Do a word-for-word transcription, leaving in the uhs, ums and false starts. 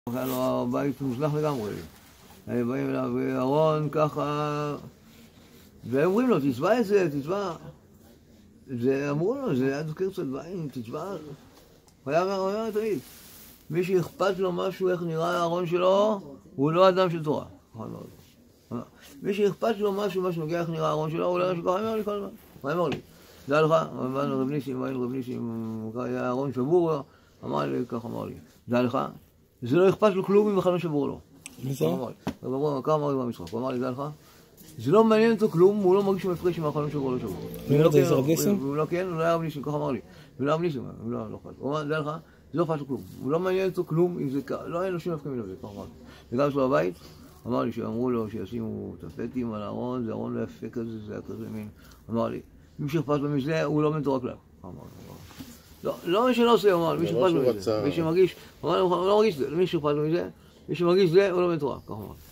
היה לו הבית מוזנח לגמרי. באים אליו אהרון ככה, ואומרים לו, תצבע את זה, תצבע. אמרו לו, זה היה דוקר קצת בעין, תצבע. הוא היה אומר תמיד, מי שאכפת לו משהו, איך נראה הארון שלו, הוא לא אדם של תורה. מי שאכפת לו משהו, מה שנוגע איך נראה הארון שלו, הוא לא אדם של תורה. הוא אמר לי כל הזמן. הוא אמר לי, דע לך, באנו רב ניסים, באנו רב ניסים, היה הארון שבור, אמר לי, כך אמר לי, דע לך, זה לא אכפת לו כלום אם החלון שבור לו. כמה אמר לי במשחק, הוא אמר לי, דע לך, זה לא מעניין אותו כלום, הוא לא מרגיש שמפרש עם החלון שבור לו שבור. מי אומר את זה, זה רב ניסים? הוא לא כן, הוא לא היה רב ניסים, כך אמר לי. הוא לא רב ניסים, הוא לא אכפת. הוא אמר, דע לך, זה לא אכפת לו כלום. הוא לא מעניין אותו כלום אם זה ככה, לא היה לו שום אף כמילה בזה, כך אמר לי. וגם שלו בבית, אמר לי שאמרו לו שישימו טפטים על הארון, זה ארון לא יפה כזה, זה היה כזה מין. אמר לי, מי שאכפת לו מזה, הוא לא בן תורה כלל. לא, לא מי שלא עושה, הוא אמר, מי שאכפת לו מזה. מי שמרגיש, הוא לא מרגיש זה, מי שאכפת לו מזה, מי שמרגיש זה, הוא לא בן תורה, כך אמר.